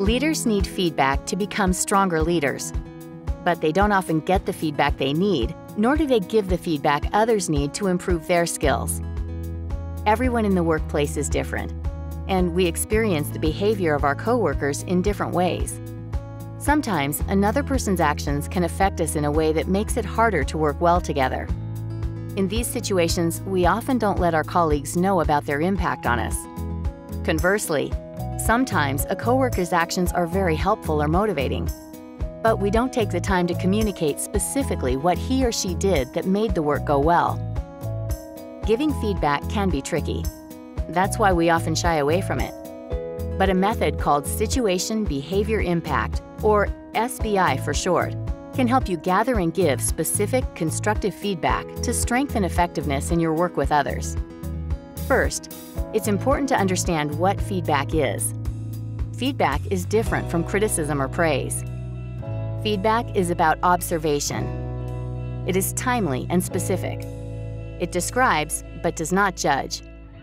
Leaders need feedback to become stronger leaders, but they don't often get the feedback they need, nor do they give the feedback others need to improve their skills. Everyone in the workplace is different, and we experience the behavior of our coworkers in different ways. Sometimes, another person's actions can affect us in a way that makes it harder to work well together. In these situations, we often don't let our colleagues know about their impact on us. Conversely, sometimes a coworker's actions are very helpful or motivating, but we don't take the time to communicate specifically what he or she did that made the work go well. Giving feedback can be tricky. That's why we often shy away from it. But a method called Situation Behavior Impact, or SBI for short, can help you gather and give specific, constructive feedback to strengthen effectiveness in your work with others. First, it's important to understand what feedback is. Feedback is different from criticism or praise. Feedback is about observation. It is timely and specific. It describes, but does not judge.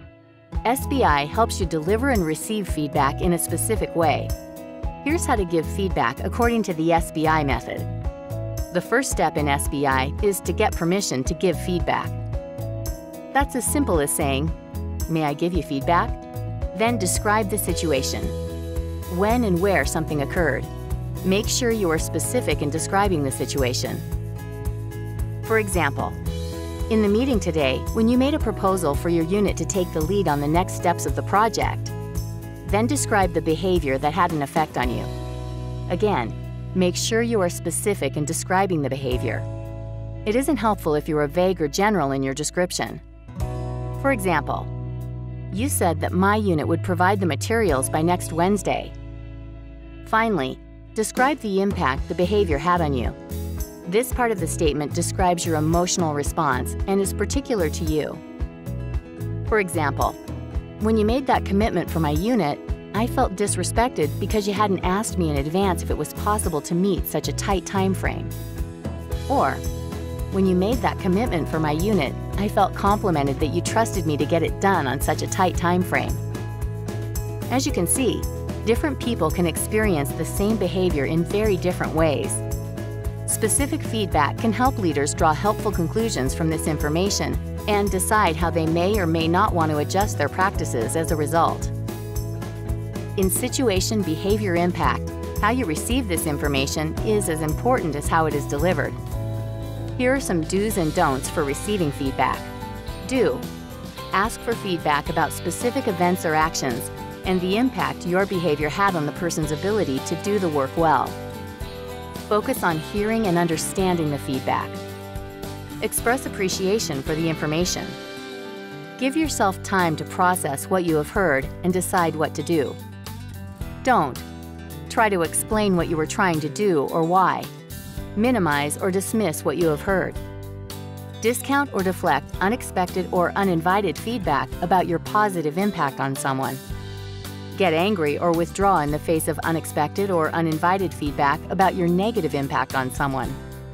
SBI helps you deliver and receive feedback in a specific way. Here's how to give feedback according to the SBI method. The first step in SBI is to get permission to give feedback. That's as simple as saying, "May I give you feedback?" Then describe the situation. When and where something occurred. Make sure you are specific in describing the situation. For example, in the meeting today, when you made a proposal for your unit to take the lead on the next steps of the project, then describe the behavior that had an effect on you. Again, make sure you are specific in describing the behavior. It isn't helpful if you are vague or general in your description. For example, you said that my unit would provide the materials by next Wednesday. Finally, describe the impact the behavior had on you. This part of the statement describes your emotional response and is particular to you. For example, when you made that commitment for my unit, I felt disrespected because you hadn't asked me in advance if it was possible to meet such a tight time frame. Or, when you made that commitment for my unit, I felt complimented that you trusted me to get it done on such a tight time frame. As you can see, different people can experience the same behavior in very different ways. Specific feedback can help leaders draw helpful conclusions from this information and decide how they may or may not want to adjust their practices as a result. In Situation Behavior Impact, how you receive this information is as important as how it is delivered. Here are some do's and don'ts for receiving feedback. Do: ask for feedback about specific events or actions and the impact your behavior had on the person's ability to do the work well. Focus on hearing and understanding the feedback. Express appreciation for the information. Give yourself time to process what you have heard and decide what to do. Don't try to explain what you were trying to do or why. Minimize or dismiss what you have heard. Discount or deflect unexpected or uninvited feedback about your positive impact on someone. Get angry or withdraw in the face of unexpected or uninvited feedback about your negative impact on someone.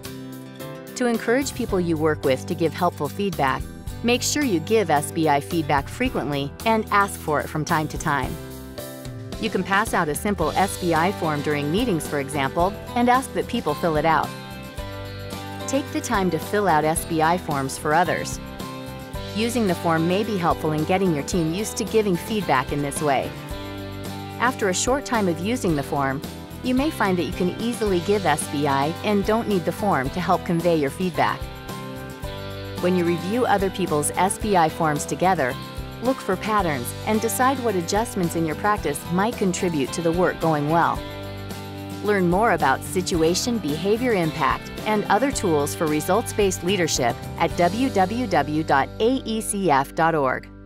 To encourage people you work with to give helpful feedback, make sure you give SBI feedback frequently and ask for it from time to time. You can pass out a simple SBI form during meetings, for example, and ask that people fill it out. Take the time to fill out SBI forms for others. Using the form may be helpful in getting your team used to giving feedback in this way. After a short time of using the form, you may find that you can easily give SBI and don't need the form to help convey your feedback. When you review other people's SBI forms together, look for patterns and decide what adjustments in your practice might contribute to the work going well. Learn more about Situation Behavior Impact and other tools for results-based leadership at www.aecf.org.